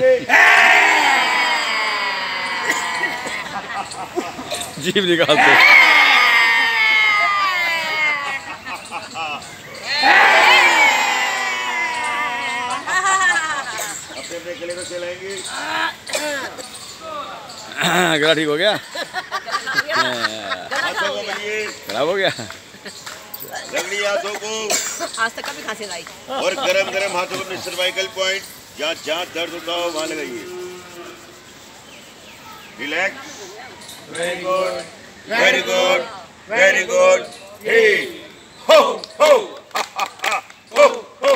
से जीभ निकालते। अपने गले को चलाएंगे। गला ठीक हो गया? खराब हो गया। रगड़ी हाथों को आज तक कभी खांसी नहीं। और गरम गरम हाथों को अपने सर्वाइकल पॉइंट जहाँ दर्द होता हो वहाँ लगाइए। Relax. Very good, very good, very good. हो हो हो हो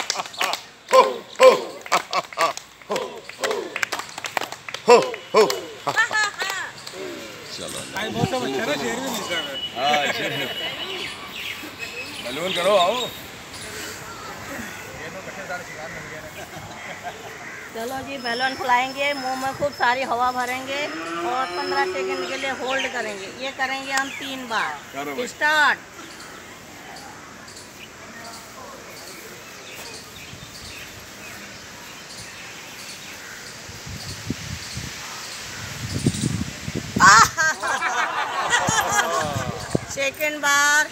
हो हो। चलो मौसम अच्छा ना, शेर भी मिल रहा है। बलून करो आओ। चलो जी, बैलून फुलाएंगे, मुंह में खूब सारी हवा भरेंगे और 15 सेकंड के लिए होल्ड करेंगे। ये करेंगे हम 3 बार। स्टार्ट। सेकंड बार।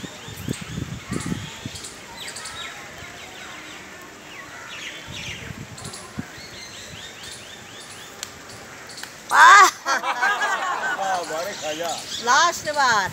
लास्ट बार।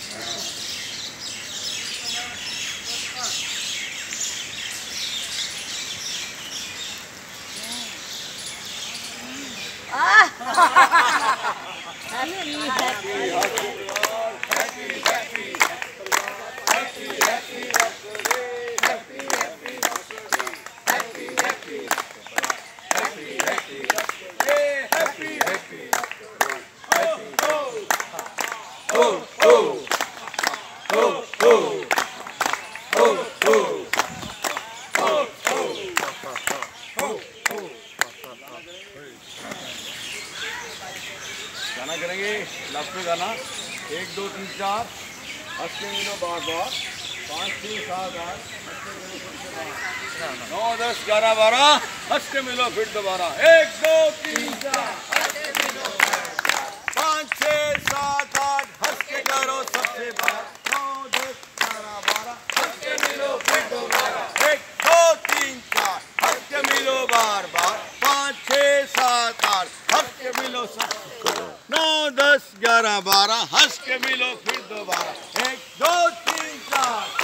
गाना करेंगे लास्ट में गाना 1 2 3 4 हंस के मिलो बार बार 5 6 7 8 9 10 11 12 हंस के मिलो फिर दोबारा 1 2 3 4 5 6 7 8 हंस के करो सबसे बार 9 10 11 12 हंस के मिलो फिर दोबारा 1 2 3 4 हंस के मिलो बार बार 5 6 7 8 हंस के मिलो सबसे 9 10 11 12 हंस के मिलो फिर दोबारा 1 2 3 4